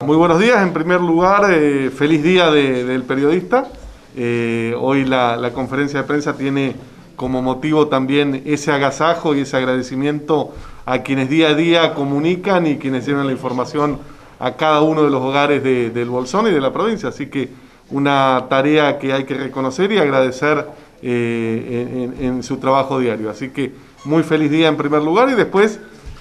Muy buenos días, en primer lugar, feliz día del periodista. Hoy la conferencia de prensa tiene como motivo también ese agasajo y ese agradecimiento a quienes día a día comunican y quienes llevan la información a cada uno de los hogares del Bolsón y de la provincia. Así que una tarea que hay que reconocer y agradecer en su trabajo diario. Así que muy feliz día en primer lugar y después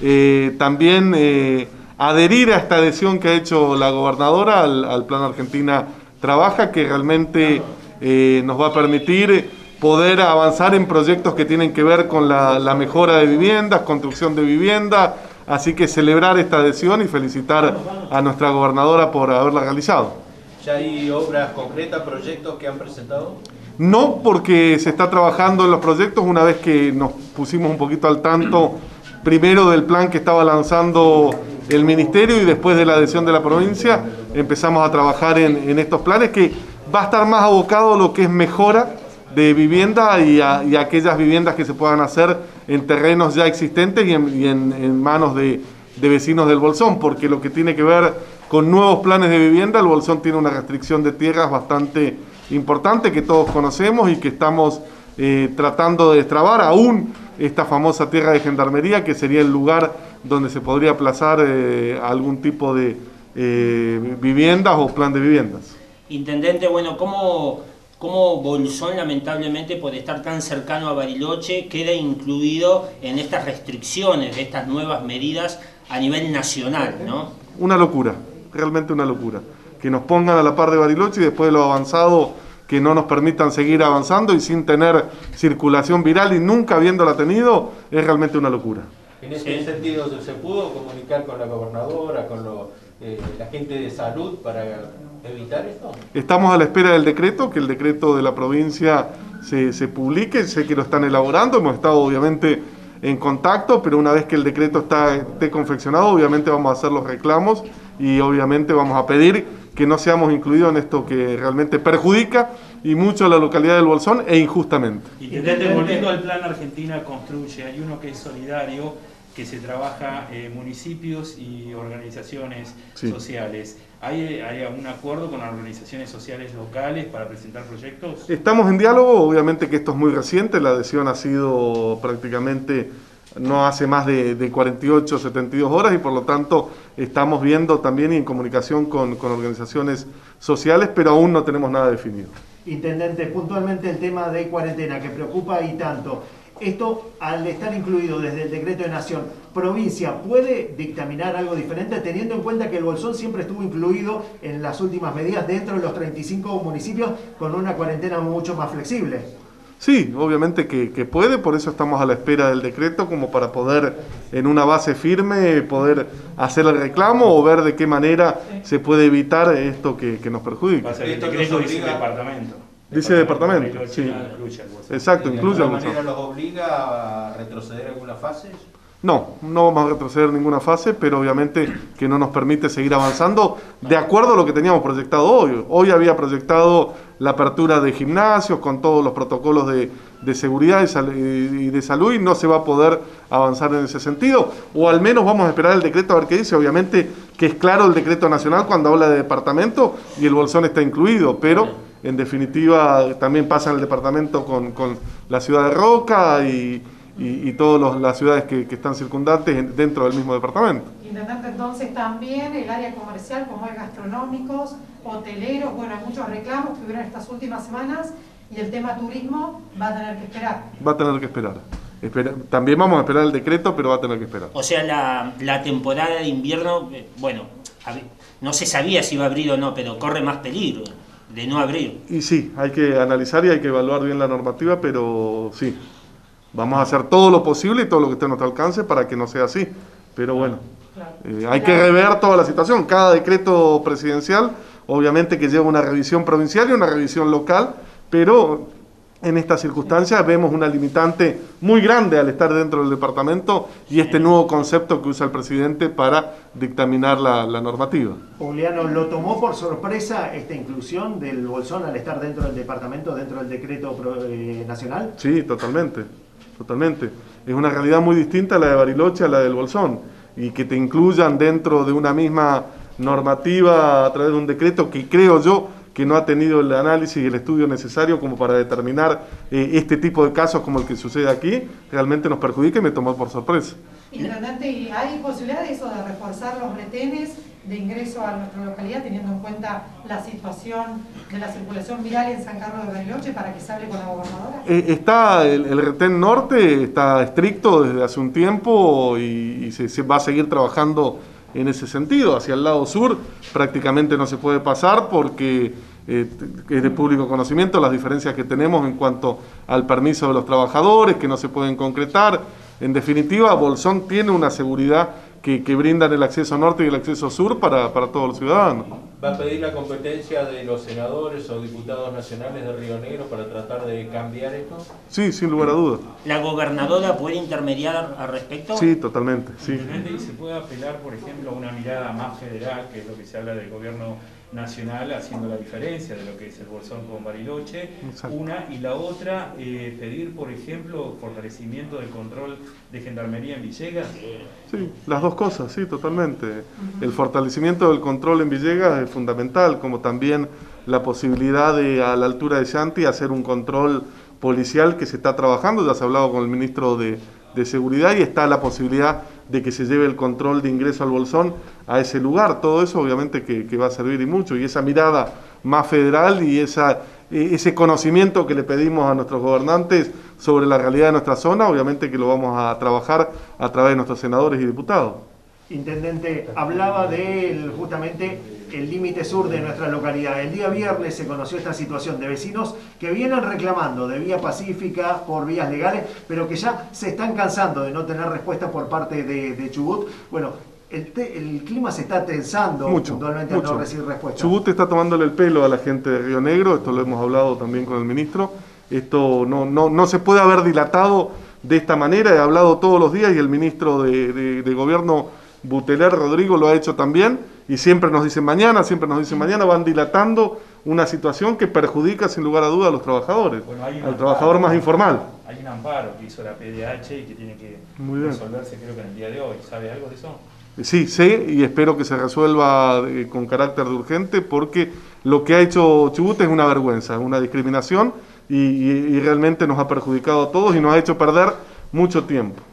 también adherir a esta adhesión que ha hecho la gobernadora al Plan Argentina Trabaja, que realmente nos va a permitir poder avanzar en proyectos que tienen que ver con la mejora de viviendas, construcción de vivienda. Así que celebrar esta adhesión y felicitar a nuestra gobernadora por haberla realizado. ¿Ya hay obras concretas, proyectos que han presentado? No, porque se está trabajando en los proyectos una vez que nos pusimos un poquito al tanto, primero del plan que estaba lanzando el Ministerio y después de la adhesión de la provincia, empezamos a trabajar en estos planes que va a estar más abocado a lo que es mejora de vivienda y a aquellas viviendas que se puedan hacer en terrenos ya existentes y en manos de vecinos del Bolsón, porque lo que tiene que ver con nuevos planes de vivienda, el Bolsón tiene una restricción de tierras bastante importante que todos conocemos y que estamos tratando de destrabar, aún esta famosa tierra de Gendarmería, que sería el lugar donde se podría aplazar algún tipo de viviendas o plan de viviendas. Intendente, bueno, ¿cómo Bolsón, lamentablemente, por estar tan cercano a Bariloche, queda incluido en estas restricciones, de estas nuevas medidas a nivel nacional, ¿no? Una locura, realmente una locura. Que nos pongan a la par de Bariloche y después de lo avanzado, que no nos permitan seguir avanzando y sin tener circulación viral y nunca habiéndola tenido, es realmente una locura. En ese sentido, ¿se pudo comunicar con la gobernadora, con la gente de salud para evitar esto? Estamos a la espera del decreto, que el decreto de la provincia se publique. Sé que lo están elaborando, hemos estado obviamente en contacto, pero una vez que el decreto esté confeccionado, obviamente vamos a hacer los reclamos y obviamente vamos a pedir que no seamos incluidos en esto que realmente perjudica y mucho a la localidad del Bolsón e injustamente. Intendente, volviendo al Plan Argentina Construye, hay uno que es solidario, que se trabaja municipios y organizaciones sociales. ¿Hay algún acuerdo con organizaciones sociales locales para presentar proyectos? Estamos en diálogo, obviamente que esto es muy reciente, la adhesión ha sido prácticamente no hace más de 48, 72 horas y por lo tanto estamos viendo también y en comunicación con organizaciones sociales, pero aún no tenemos nada definido. Intendente, puntualmente el tema de cuarentena que preocupa y tanto. Esto, al estar incluido desde el decreto de Nación, ¿provincia puede dictaminar algo diferente teniendo en cuenta que el Bolsón siempre estuvo incluido en las últimas medidas dentro de los 35 municipios con una cuarentena mucho más flexible? Sí, obviamente que puede, por eso estamos a la espera del decreto como para poder en una base firme poder hacer el reclamo o ver de qué manera se puede evitar esto que nos perjudica. El decreto dice departamento. Dice departamento, sí. Exacto, incluye al Bolsón. ¿De alguna manera los obliga a retroceder algunas fases? No vamos a retroceder ninguna fase, pero obviamente que no nos permite seguir avanzando de acuerdo a lo que teníamos proyectado hoy. Hoy había proyectado la apertura de gimnasios con todos los protocolos de seguridad y de salud y no se va a poder avanzar en ese sentido. O al menos vamos a esperar el decreto a ver qué dice. Obviamente que es claro el decreto nacional cuando habla de departamento y el Bolsón está incluido, pero en definitiva también pasa en el departamento con la ciudad de Roca y todas las ciudades que están circundantes dentro del mismo departamento. Intendente, entonces también el área comercial, como es gastronómicos, hoteleros, bueno, hay muchos reclamos que hubieron estas últimas semanas y el tema turismo va a tener que esperar. Va a tener que esperar. También vamos a esperar el decreto, pero va a tener que esperar. O sea, la temporada de invierno, bueno, no se sabía si iba a abrir o no, pero corre más peligro de no abrir. Y sí, hay que analizar y hay que evaluar bien la normativa, pero sí. Vamos a hacer todo lo posible y todo lo que esté a nuestro alcance para que no sea así. Pero bueno, hay que rever toda la situación. Cada decreto presidencial, obviamente que lleva una revisión provincial y una revisión local, pero en estas circunstancias vemos una limitante muy grande al estar dentro del departamento y este nuevo concepto que usa el presidente para dictaminar la normativa. Juliano, ¿lo tomó por sorpresa esta inclusión del Bolsón al estar dentro del departamento, dentro del decreto nacional? Sí, totalmente. Es una realidad muy distinta a la de Bariloche, a la del Bolsón, y que te incluyan dentro de una misma normativa a través de un decreto que creo yo que no ha tenido el análisis y el estudio necesario como para determinar este tipo de casos como el que sucede aquí, realmente nos perjudica y me tomó por sorpresa. Intendente, ¿y hay posibilidad de eso, de reforzar los retenes de ingreso a nuestra localidad, teniendo en cuenta la situación de la circulación vial en San Carlos de Bariloche, para que se hable con la gobernadora? Está el retén norte, está estricto desde hace un tiempo y se va a seguir trabajando en ese sentido. Hacia el lado sur prácticamente no se puede pasar porque es de público conocimiento las diferencias que tenemos en cuanto al permiso de los trabajadores, que no se pueden concretar. En definitiva, Bolsón tiene una seguridad que brindan el acceso norte y el acceso sur para todos los ciudadanos. ¿Va a pedir la competencia de los senadores o diputados nacionales de Río Negro para tratar de cambiar esto? Sí, sin lugar a dudas. ¿La gobernadora puede intermediar al respecto? Sí, totalmente. Sí. ¿Y se puede apelar, por ejemplo, a una mirada más federal, que es lo que se habla del gobierno nacional, haciendo la diferencia de lo que es el Bolsón con Bariloche? Exacto. Una, y la otra, pedir, por ejemplo, fortalecimiento del control de gendarmería en Villegas. Sí, las dos cosas, sí, totalmente. El fortalecimiento del control en Villegas es fundamental, como también la posibilidad de, a la altura de Llanti, hacer un control policial que se está trabajando. Ya se ha hablado con el ministro de Seguridad y está la posibilidad de que se lleve el control de ingreso al Bolsón a ese lugar. Todo eso obviamente que va a servir y mucho. Y esa mirada más federal y ese conocimiento que le pedimos a nuestros gobernantes sobre la realidad de nuestra zona, obviamente que lo vamos a trabajar a través de nuestros senadores y diputados. Intendente, hablaba de justamente el límite sur de nuestra localidad. El día viernes se conoció esta situación de vecinos que vienen reclamando de vía pacífica, por vías legales, pero que ya se están cansando de no tener respuesta por parte de Chubut. Bueno, el clima se está tensando puntualmente al no recibir respuesta. Chubut está tomándole el pelo a la gente de Río Negro, esto lo hemos hablado también con el ministro. Esto no se puede haber dilatado de esta manera, he hablado todos los días y el ministro de Gobierno, Buteler Rodrigo, lo ha hecho también, y siempre nos dicen mañana, van dilatando una situación que perjudica sin lugar a duda a los trabajadores, bueno, al trabajador más informal. Hay un amparo que hizo la PDH y que tiene que resolverse, creo que en el día de hoy. ¿Sabe algo de eso? Sí, sé y espero que se resuelva con carácter de urgente, porque lo que ha hecho Chubut es una vergüenza, es una discriminación y realmente nos ha perjudicado a todos y nos ha hecho perder mucho tiempo.